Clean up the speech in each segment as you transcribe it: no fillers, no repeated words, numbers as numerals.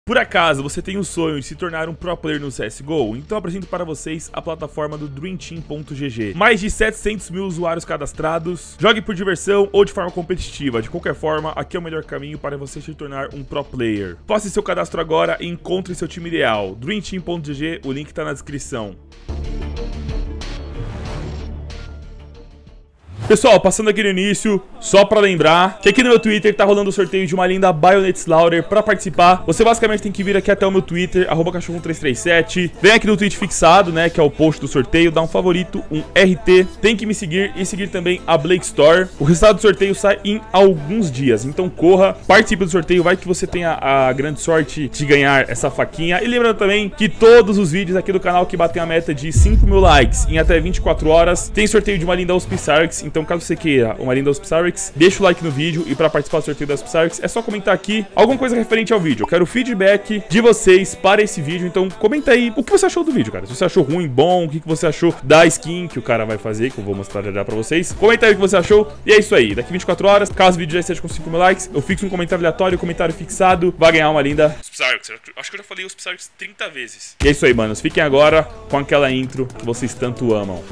Por acaso você tem o sonho de se tornar um pro player no CSGO? Então apresento para vocês a plataforma do DreamTeam.gg. Mais de 700 mil usuários cadastrados. Jogue por diversão ou de forma competitiva. De qualquer forma, aqui é o melhor caminho para você se tornar um pro player. Faça seu cadastro agora e encontre seu time ideal. DreamTeam.gg, o link está na descrição. Pessoal, passando aqui no início, só pra lembrar que aqui no meu Twitter tá rolando o sorteio de uma linda Bayonet Slaughter. Pra participar, você basicamente tem que vir aqui até o meu Twitter, @cachorro1337. Vem aqui no tweet fixado, né, que é o post do sorteio, dá um favorito, um RT. Tem que me seguir e seguir também a Blake Store. O resultado do sorteio sai em alguns dias, então corra, participe do sorteio, vai que você tenha a grande sorte de ganhar essa faquinha. E lembrando também que todos os vídeos aqui do canal que batem a meta de 5 mil likes em até 24 horas, tem sorteio de uma linda Auspiciarix. Então caso você queira uma linda Auspiciarix, deixa o like no vídeo. E para participar do sorteio da Auspiciarix é só comentar aqui alguma coisa referente ao vídeo. Eu quero feedback de vocês para esse vídeo. Então comenta aí o que você achou do vídeo, cara. Se você achou ruim, bom, o que você achou da skin que o cara vai fazer, que eu vou mostrar já para vocês. Comenta aí o que você achou. E é isso aí, daqui 24 horas, caso o vídeo já esteja com 5 mil likes, eu fixo um comentário aleatório, comentário fixado, vai ganhar uma linda Auspiciarix. Acho que eu já falei Auspiciarix 30 vezes. E é isso aí, manos, fiquem agora com aquela intro que vocês tanto amam.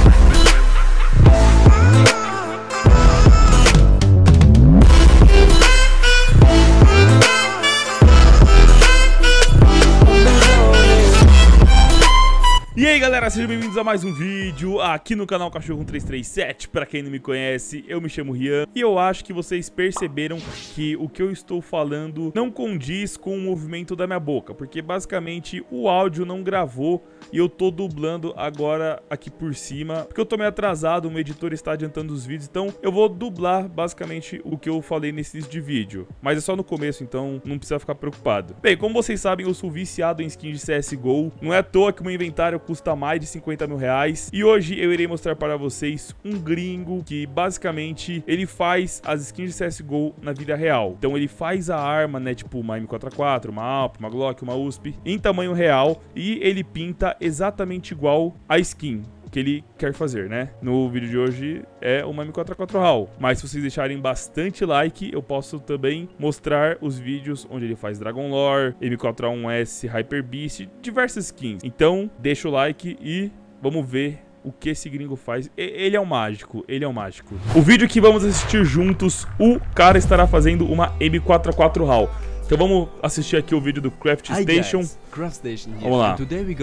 E aí galera, sejam bem-vindos a mais um vídeo aqui no canal Cachorro1337. Pra quem não me conhece, eu me chamo Rian e eu acho que vocês perceberam que o que eu estou falando não condiz com o movimento da minha boca, porque basicamente o áudio não gravou e eu tô dublando agora aqui por cima, porque eu tô meio atrasado, o meu editor está adiantando os vídeos, então eu vou dublar basicamente o que eu falei nesse início de vídeo, mas é só no começo, então não precisa ficar preocupado. Bem, como vocês sabem, eu sou viciado em skins de CSGO, não é à toa que o meu inventário custa mais de 50 mil reais. E hoje eu irei mostrar para vocês um gringo que basicamente ele faz as skins de CSGO na vida real. Então ele faz a arma, né, tipo uma M4A4, uma Alp, uma Glock, uma USP, em tamanho real, e ele pinta exatamente igual a skin que ele quer fazer, né? No vídeo de hoje é uma M4A4 RAW, mas se vocês deixarem bastante like, eu posso também mostrar os vídeos onde ele faz Dragon Lore, M4A1S, Hyper Beast, diversas skins. Então, deixa o like e vamos ver o que esse gringo faz. Ele é um mágico, ele é um mágico. O vídeo que vamos assistir juntos, o cara estará fazendo uma M4A4 RAW. Então vamos assistir aqui o vídeo do Craft Station. Vamos lá.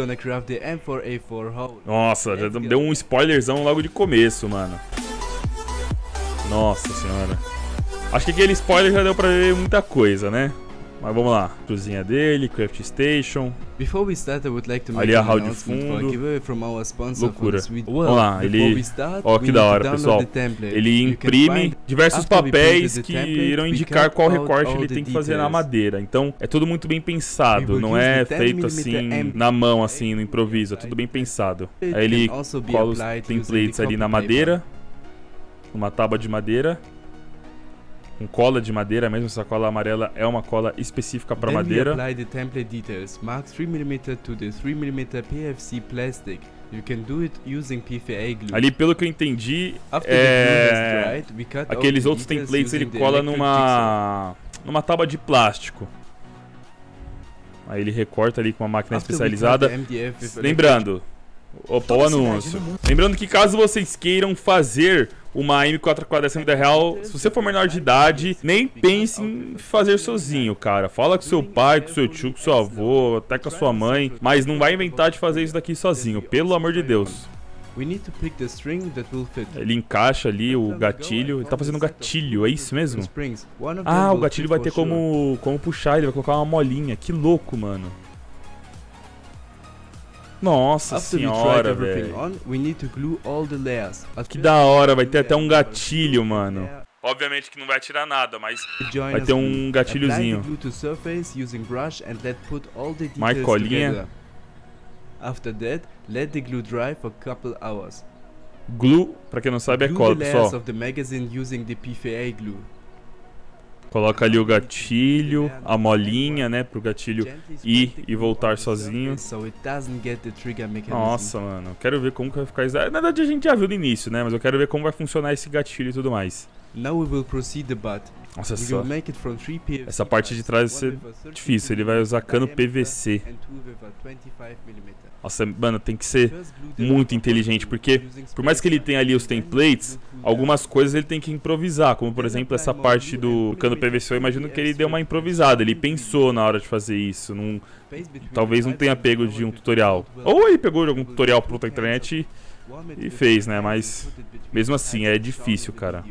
Nossa, já deu um spoilerzão logo de começo, mano. Nossa senhora. Acho que aquele spoiler já deu pra ver muita coisa, né? Mas vamos lá. Cozinha dele, Craft Station. Ali a RAW de fundo. Loucura. Vamos lá, ele... Ó, que da hora, pessoal. Ele imprime diversos papéis que irão indicar qual recorte ele tem que fazer na madeira. Então, é tudo muito bem pensado. Não é feito assim, na mão, assim, no improviso. É tudo bem pensado. Aí ele cola os templates ali na madeira. Uma tábua de madeira. Com cola de madeira, mesmo essa cola amarela é uma cola específica para madeira. Ali, pelo que eu entendi, aqueles outros templates ele cola numa tábua de plástico. Aí ele recorta ali com uma máquina especializada. Lembrando, opa, o anúncio. Lembrando que caso vocês queiram fazer uma M4A4 dessa vida real, se você for menor de idade, nem pense em fazer sozinho, cara. Fala com seu pai, com seu tio, com seu avô, até com a sua mãe, mas não vai inventar de fazer isso daqui sozinho, pelo amor de Deus. Ele encaixa ali o gatilho. Ele tá fazendo gatilho, é isso mesmo? Ah, o gatilho vai ter como puxar, ele vai colocar uma molinha. Que louco, mano. Nossa senhora, velho. Que da hora, vai ter até um gatilho, mano. Obviamente que não vai tirar nada, mas vai ter um gatilhozinho. Mais colinha. Glue, pra quem não sabe, é cola, pessoal. Coloca ali o gatilho, a molinha, né, pro gatilho ir e voltar sozinho. Nossa, mano, quero ver como que vai ficar isso. Na verdade a gente já viu no início, né, mas eu quero ver como vai funcionar esse gatilho e tudo mais. Now we will proceed the butt. Nossa, essa parte de trás vai ser difícil. Ele vai usar cano PVC. Nossa, mano, tem que ser muito inteligente, porque por mais que ele tenha ali os templates, algumas coisas ele tem que improvisar, como por exemplo essa parte do cano PVC. Eu imagino que ele deu uma improvisada, ele pensou na hora de fazer isso. Talvez não tenha pego de um tutorial, ou ele pegou de algum tutorial pronto na internet e fez, né? Mas mesmo assim é difícil, cara.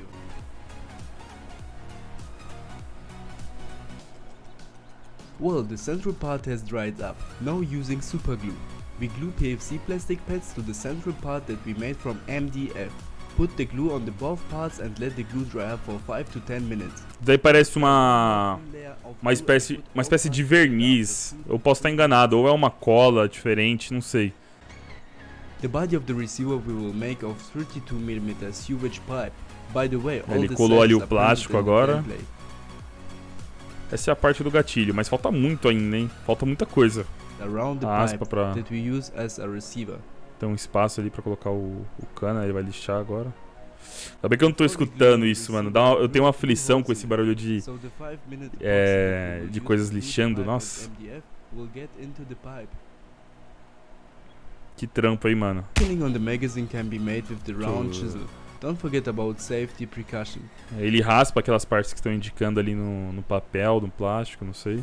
Well, the central part has dried up. Now using super glue. We glue PVC plastic pads to the central part that we made from MDF. Put the glue on the both parts and let the glue dry up for 5 to 10 minutes. Daí parece uma espécie de verniz. Eu posso estar enganado, ou é uma cola diferente, não sei. The body of the receiver we will make of 32mm sewage pipe. By the way, all ele the colou ali o sizes are plástico printed in the agora. template. Essa é a parte do gatilho, mas falta muito ainda, hein? Falta muita coisa. Around the A aspa pipe pra... that we use as a receiver. Tem um espaço ali pra colocar o cano, ele vai lixar agora. Ainda bem que eu não tô escutando isso, mano. Eu tenho uma aflição com esse barulho de coisas lixando, nossa. Que trampo aí, mano. Killing on the magazine can be made with the round chisel. Don't forget about safety precaution. Ele raspa aquelas partes que estão indicando ali no papel, no plástico, não sei.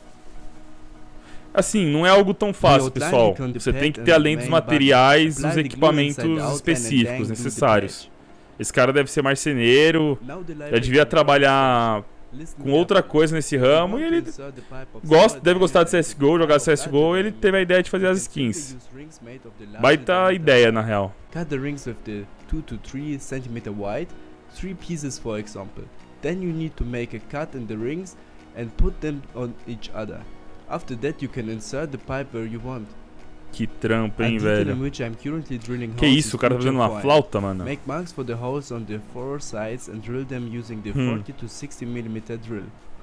Assim, não é algo tão fácil, pessoal. Você tem que ter, além dos materiais, os equipamentos específicos necessários. Esse cara deve ser marceneiro, já devia trabalhar com outra coisa nesse ramo, e ele deve gostar de CSGO, jogar CSGO, e ele teve a ideia de fazer as skins. Baita ideia, na real. Cut the rings with the 2 to 3 cm wide, 3 pieces for example. Then you need to make a cut in the rings and put them on each other. After that you can insert the pipe where you want. Que trampo, hein, velho. Que isso, o cara tá fazendo uma flauta, mano. Make marks for the holes on the 4 sides and drill them using the 40 to 60mm drill.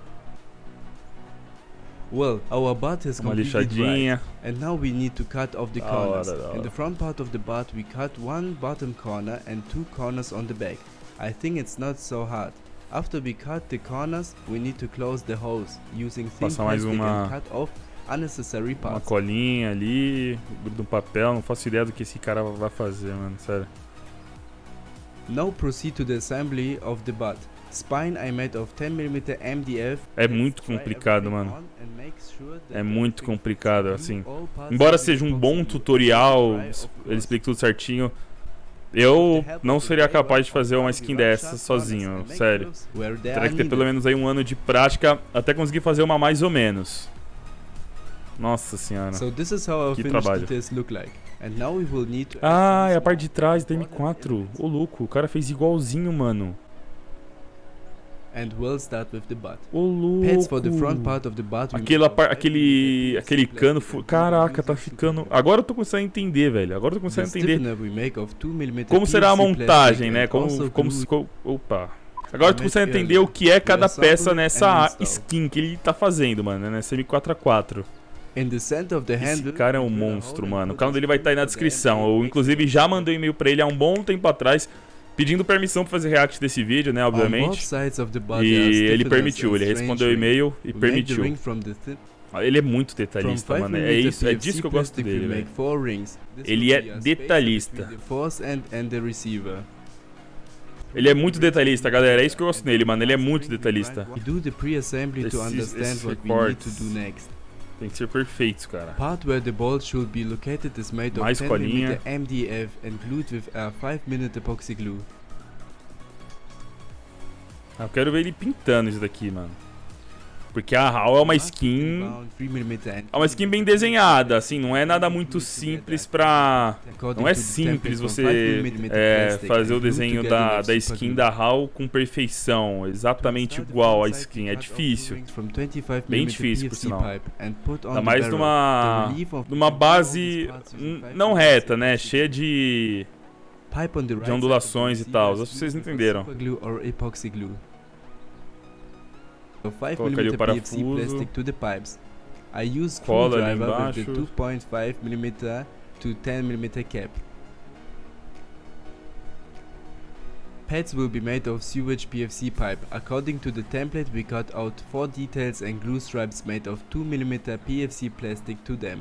Well, our butt has completely dried, and now we need to cut off the corners. In the front part of the butt we cut one bottom corner and 2 corners on the back. I think it's not so hard. After we cut the corners, we need to close the holes using thin plastic and cut off unnecessary parts. Uma colinha ali, gruda um papel, não faço ideia do que esse cara vai fazer, mano, sério. Now proceed to the assembly of the butt. Spine I made of 10mm MDF. É muito complicado, mano. É muito complicado, assim. Embora seja um bom tutorial, ele explica tudo certinho, eu não seria capaz de fazer uma skin dessa sozinho, sério. Teria que ter pelo menos aí um ano de prática até conseguir fazer uma mais ou menos. Nossa senhora, que trabalho. Ah, é a parte de trás da M4. Ô louco, o cara fez igualzinho, mano. Ô louco. Aquele cano. Caraca, tá ficando. Agora eu tô começando a entender, velho. Agora eu tô começando a entender como será a montagem, né? Opa. Agora eu tô começando a entender o que é cada peça nessa skin que ele tá fazendo, mano. Nessa M4A4. Esse cara é um monstro, mano. O canal dele vai estar aí na descrição. Eu, inclusive, já mandei um e-mail pra ele há um bom tempo atrás, pedindo permissão pra fazer react desse vídeo, né, obviamente. E ele permitiu, ele respondeu o e-mail e permitiu. Ele é muito detalhista, mano. É disso que eu gosto dele, velho. Ele é detalhista. Ele é muito detalhista, galera. É isso que eu gosto dele, mano. Ele é muito detalhista. Esses recortes tem que ser perfeitos, cara. Part where the ball should be located is made of 10mm MDF and glued with a 5-minute epoxy glue. Eu quero ver ele pintando isso daqui, mano. Porque a HAL é uma skin. É uma skin bem desenhada, assim, não é nada muito simples pra. Não é simples você fazer o desenho da skin da HAL com perfeição, exatamente igual a skin. É difícil. Bem difícil, por sinal. Ainda mais numa base não reta, né? Cheia de ondulações e tal. Acho que vocês entenderam. Coloca ali o parafuso, cola ali embaixo. 2.5mm to 10mm cap. Pads will be made of sewage PVC pipe. According to the template, we cut out 4 details and glue stripes made of 2mm PVC plastic to them.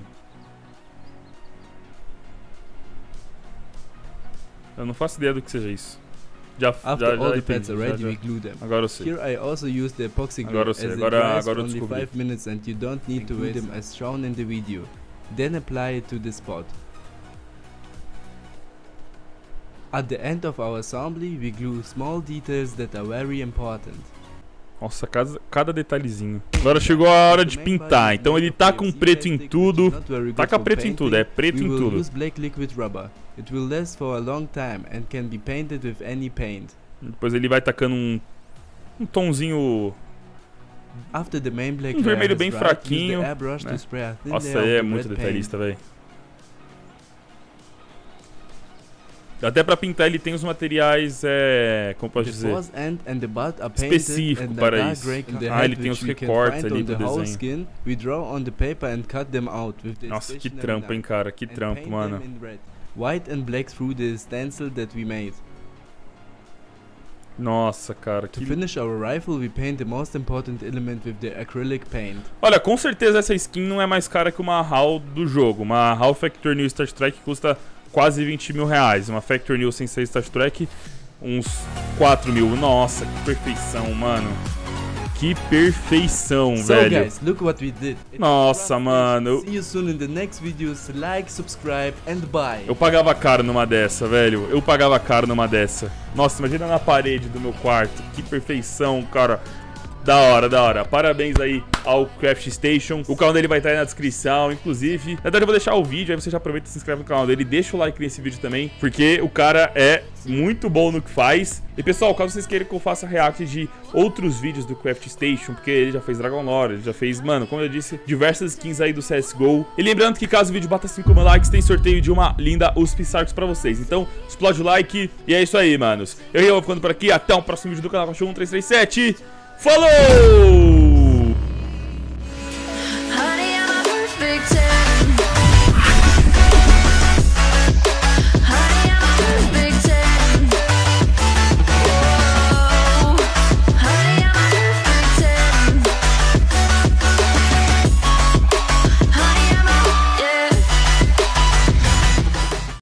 Eu não faço ideia do que seja isso. After all the pads are ready, we glue them. Agora eu sei. Here I also use the epoxy glue as it dries for only 5 minutes and you don't need to glue them as shown in the video. Then apply it to the spot. At the end of our assembly, we glue small details that are very important. Nossa, cada detalhezinho. Agora chegou a hora de pintar. Então ele tá com preto em tudo. Taca preto em tudo, é preto em tudo. Use black liquid rubber. It will last for a long time and can be painted with any paint. Depois ele vai tacando um tonzinho, um vermelho bem fraquinho, né? Nossa, é muito detalhista, velho. Até pra pintar ele tem os materiais, como posso dizer, específico para isso. Ah, ele tem os recortes ali do desenho. Nossa, que trampo, hein, cara, que trampo, mano. White and black through the stencil that we made. Nossa, cara, que... To finish our rifle, we paint the most important element with the acrylic paint. Olha, com certeza essa skin não é mais cara que uma HAL do jogo. Uma HAL Factory New Star Trek custa quase 20 mil reais. Uma Factory New Sensei Star Trek, uns 4 mil. Nossa, que perfeição, mano. Que perfeição, velho. Guys, look what we did. Nossa, mano. See you soon in the next videos. Like, subscribe and buy. Eu pagava caro numa dessa, velho. Eu pagava caro numa dessa. Nossa, imagina na parede do meu quarto. Que perfeição, cara. Da hora, da hora. Parabéns aí ao Craft Station. O canal dele vai estar aí na descrição, inclusive. Na verdade, eu vou deixar o vídeo, aí você já aproveita e se inscreve no canal dele. Deixa o like nesse vídeo também, porque o cara é muito bom no que faz. E pessoal, caso vocês queiram que eu faça react de outros vídeos do Craft Station, porque ele já fez Dragon Lore, ele já fez, mano, como eu disse, diversas skins aí do CSGO. E lembrando que caso o vídeo bata 5 mil likes, tem sorteio de uma linda USP Sarks pra vocês. Então, explode o like e é isso aí, manos. Eu vou ficando por aqui, até o próximo vídeo do canal Cachorro 1337. Falou!